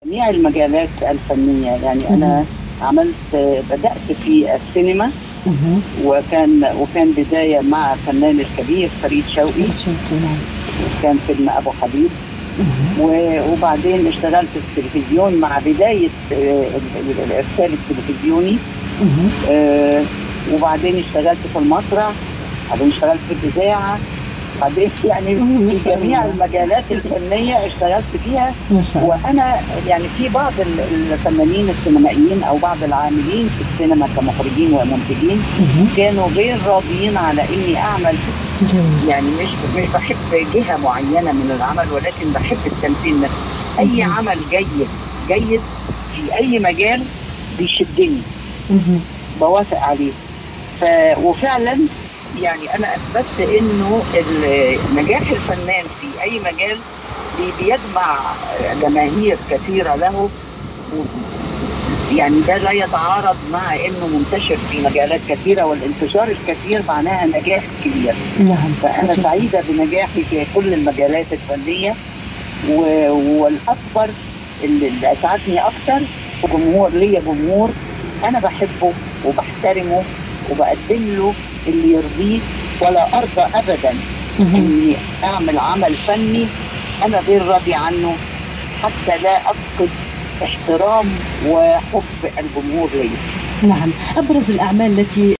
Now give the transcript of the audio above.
جميع المجالات الفنية، يعني أنا بدأت في السينما. وكان بداية مع الفنان الكبير فريد شوقي. نعم. كان فيلم أبو حبيب. وبعدين اشتغلت في التلفزيون مع بداية الإرسال التلفزيوني. وبعدين اشتغلت في المسرح، بعدين اشتغلت في الإذاعة، بعدين يعني في جميع المجالات الفنية اشتغلت فيها. وأنا يعني في بعض الفنانين السينمائيين أو بعض العاملين في السينما كمخرجين ومنتجين كانوا غير راضيين على إني أعمل. يعني مش بحب جهة معينة من العمل، ولكن بحب التمثيل نفسه. أي عمل جيد في أي مجال بيشدني، بوافق عليه. وفعلا يعني أنا أثبتت إنه نجاح الفنان في أي مجال بيجمع جماهير كثيرة له. يعني ده لا يتعارض مع إنه منتشر في مجالات كثيرة، والانتشار الكثير معناها نجاح كبير. نعم. فأنا سعيدة بنجاحي في كل المجالات الفنية. والأكبر اللي أسعدني أكتر ليا جمهور أنا بحبه وبحترمه وبقدم له اللي يرضيه، ولا أرضى أبدا إني أعمل عمل فني أنا غير راضي عنه، حتى لا أفقد احترام وحب الجمهور لي. نعم. أبرز الأعمال التي